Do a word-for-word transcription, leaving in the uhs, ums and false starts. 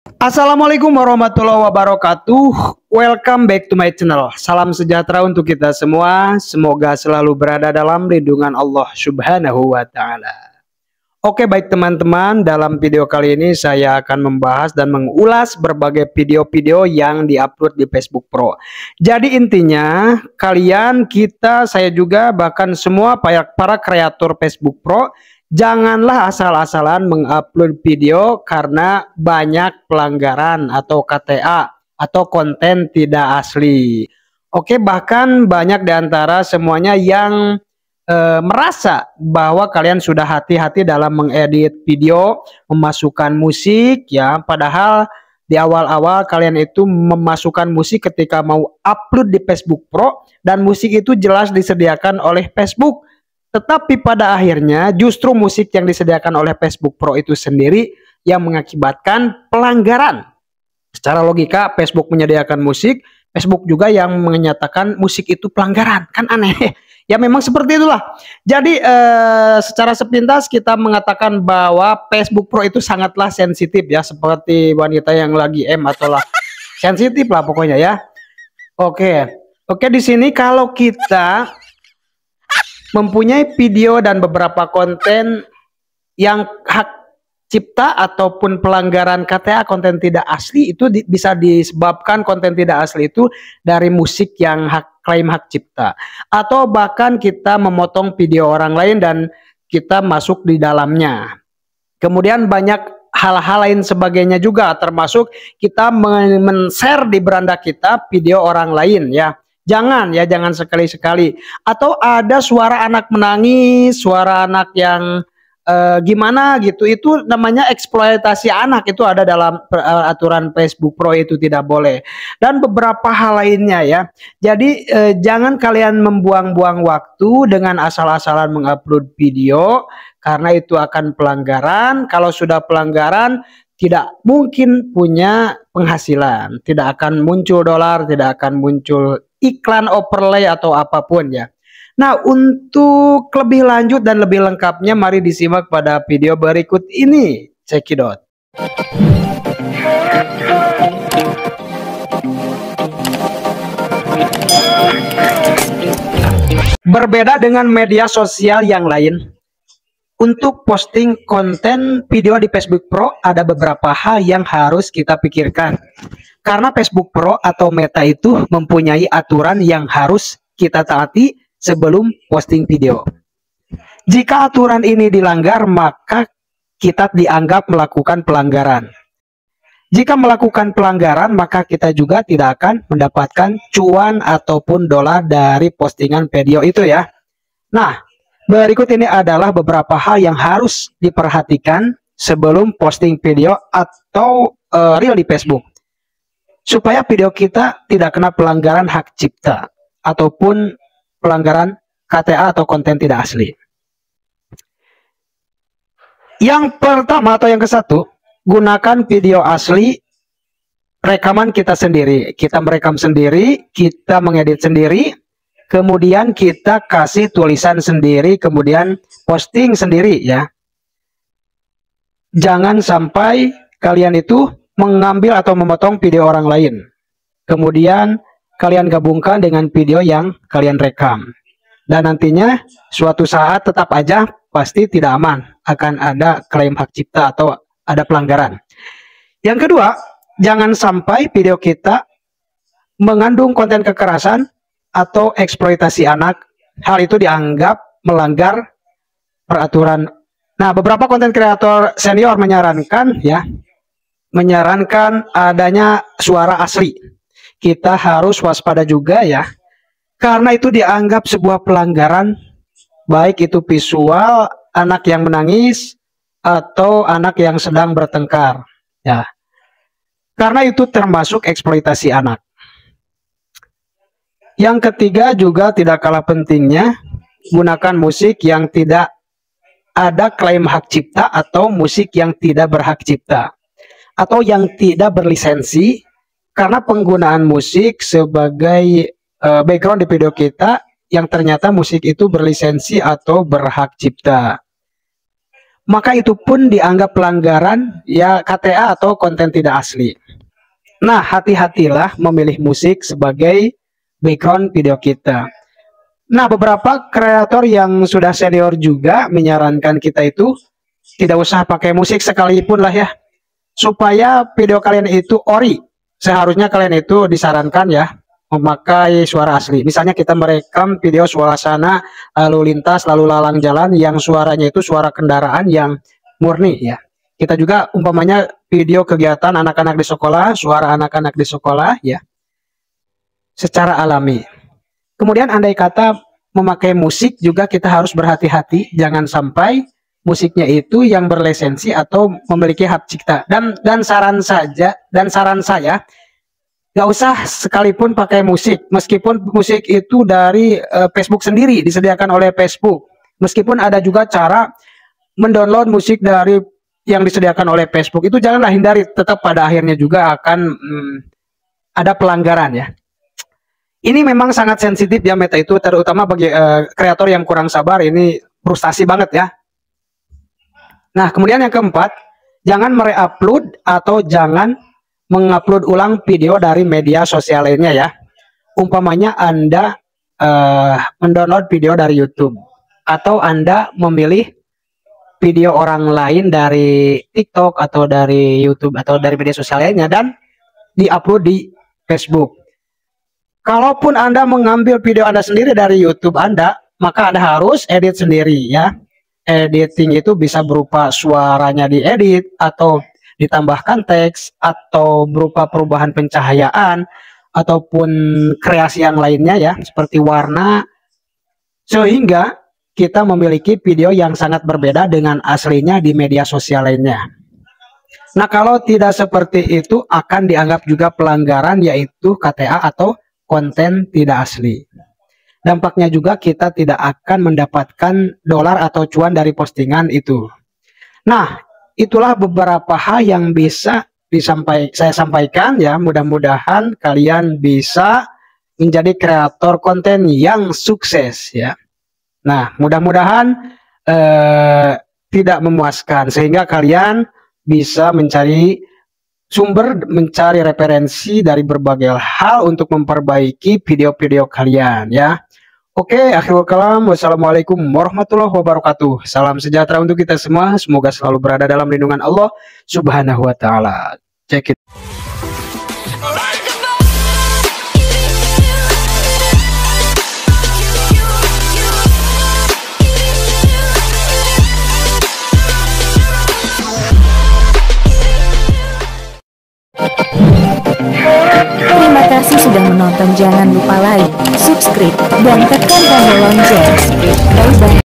Assalamualaikum warahmatullahi wabarakatuh. Welcome back to my channel. Salam sejahtera untuk kita semua. Semoga selalu berada dalam lindungan Allah Subhanahu wa Ta'ala. Oke, baik teman-teman, dalam video kali ini saya akan membahas dan mengulas berbagai video-video yang diupload di Facebook Pro. Jadi intinya kalian, kita, saya juga, bahkan semua para para kreator Facebook Pro, janganlah asal-asalan mengupload video karena banyak pelanggaran atau K T A atau konten tidak asli. Oke, bahkan banyak diantara semuanya yang e, merasa bahwa kalian sudah hati-hati dalam mengedit video, memasukkan musik ya, padahal di awal-awal kalian itu memasukkan musik ketika mau upload di Facebook Pro dan musik itu jelas disediakan oleh Facebook. Tetapi pada akhirnya justru musik yang disediakan oleh Facebook Pro itu sendiri yang mengakibatkan pelanggaran. Secara logika Facebook menyediakan musik, Facebook juga yang menyatakan musik itu pelanggaran. Kan aneh. Ya memang seperti itulah. Jadi eh, secara sepintas kita mengatakan bahwa Facebook Pro itu sangatlah sensitif ya. Seperti wanita yang lagi M atau lah. Sensitif lah pokoknya ya. Oke. Oke, di sini kalau kita mempunyai video dan beberapa konten yang hak cipta ataupun pelanggaran K T A, konten tidak asli, itu di, bisa disebabkan konten tidak asli itu dari musik yang hak klaim hak cipta, atau bahkan kita memotong video orang lain dan kita masuk di dalamnya. Kemudian banyak hal-hal lain sebagainya juga, termasuk kita men-share di beranda kita video orang lain ya. Jangan ya, jangan sekali-sekali. Atau ada suara anak menangis, suara anak yang eh, gimana gitu, itu namanya eksploitasi anak, itu ada dalam uh, aturan Facebook Pro, itu tidak boleh. Dan beberapa hal lainnya ya. Jadi eh, jangan kalian membuang-buang waktu dengan asal-asalan mengupload video, karena itu akan pelanggaran. Kalau sudah pelanggaran, tidak mungkin punya penghasilan, tidak akan muncul dolar, tidak akan muncul iklan overlay atau apapun ya. Nah, untuk lebih lanjut dan lebih lengkapnya, mari disimak pada video berikut ini. Cekidot. Berbeda dengan media sosial yang lain, untuk posting konten video di Facebook Pro ada beberapa hal yang harus kita pikirkan. Karena Facebook Pro atau Meta itu mempunyai aturan yang harus kita taati sebelum posting video. Jika aturan ini dilanggar, maka kita dianggap melakukan pelanggaran. Jika melakukan pelanggaran, maka kita juga tidak akan mendapatkan cuan ataupun dolar dari postingan video itu ya. Nah, berikut ini adalah beberapa hal yang harus diperhatikan sebelum posting video atau uh, reel di Facebook, supaya video kita tidak kena pelanggaran hak cipta ataupun pelanggaran K T A atau konten tidak asli. Yang pertama atau yang ke satu, gunakan video asli, rekaman kita sendiri. Kita merekam sendiri, kita mengedit sendiri, kemudian kita kasih tulisan sendiri, kemudian posting sendiri ya. Jangan sampai kalian itu mengambil atau memotong video orang lain, kemudian kalian gabungkan dengan video yang kalian rekam, dan nantinya suatu saat tetap aja pasti tidak aman, akan ada klaim hak cipta atau ada pelanggaran. Yang kedua, jangan sampai video kita mengandung konten kekerasan atau eksploitasi anak. Hal itu dianggap melanggar peraturan. Nah, beberapa konten kreator senior menyarankan ya, menyarankan adanya suara asli. Kita harus waspada juga ya, karena itu dianggap sebuah pelanggaran, baik itu visual anak yang menangis atau anak yang sedang bertengkar ya, karena itu termasuk eksploitasi anak. Yang ketiga juga tidak kalah pentingnya, gunakan musik yang tidak ada klaim hak cipta atau musik yang tidak berhak cipta atau yang tidak berlisensi, karena penggunaan musik sebagai uh, background di video kita yang ternyata musik itu berlisensi atau berhak cipta. maka itu pun dianggap pelanggaran ya K T A atau konten tidak asli. Nah, hati-hatilah memilih musik sebagai background video kita. Nah, beberapa kreator yang sudah senior juga menyarankan kita itu tidak usah pakai musik sekalipun lah ya, supaya video kalian itu ori. Seharusnya kalian itu disarankan ya memakai suara asli. Misalnya kita merekam video suasana lalu lintas, lalu lalang jalan yang suaranya itu suara kendaraan yang murni ya. Kita juga umpamanya video kegiatan anak-anak di sekolah, suara anak-anak di sekolah ya, secara alami. Kemudian andai kata memakai musik juga kita harus berhati-hati, jangan sampai musiknya itu yang berlisensi atau memiliki hak cipta. Dan dan saran saja dan saran saya nggak usah sekalipun pakai musik, meskipun musik itu dari uh, Facebook sendiri disediakan oleh Facebook. Meskipun ada juga cara mendownload musik dari yang disediakan oleh Facebook, itu janganlah hindari, tetap pada akhirnya juga akan hmm, ada pelanggaran ya. Ini memang sangat sensitif ya Meta itu, terutama bagi uh, kreator yang kurang sabar, ini frustasi banget ya. Nah, kemudian yang keempat, jangan mereupload atau jangan mengupload ulang video dari media sosial lainnya ya. Umpamanya Anda uh, mendownload video dari YouTube, atau Anda memilih video orang lain dari TikTok atau dari YouTube atau dari media sosial lainnya dan diupload di Facebook. Kalaupun Anda mengambil video Anda sendiri dari YouTube Anda, maka Anda harus edit sendiri ya. Editing itu bisa berupa suaranya diedit, atau ditambahkan teks, atau berupa perubahan pencahayaan, ataupun kreasi yang lainnya ya, seperti warna, sehingga kita memiliki video yang sangat berbeda dengan aslinya di media sosial lainnya. Nah, kalau tidak seperti itu akan dianggap juga pelanggaran, yaitu K T A atau konten tidak asli. Dampaknya juga kita tidak akan mendapatkan dolar atau cuan dari postingan itu. Nah, itulah beberapa hal yang bisa disampaikan saya sampaikan ya. Mudah-mudahan kalian bisa menjadi kreator konten yang sukses ya. Nah, mudah-mudahan eh, tidak memuaskan, sehingga kalian bisa mencari sumber, mencari referensi dari berbagai hal untuk memperbaiki video-video kalian ya. Oke, akhirul kalam. Wassalamualaikum warahmatullahi wabarakatuh. Salam sejahtera untuk kita semua. Semoga selalu berada dalam lindungan Allah Subhanahu wa taala. Check it. Terima kasih sudah menonton. Jangan lupa like, subscribe, dan tekan tombol lonceng. Bye bye.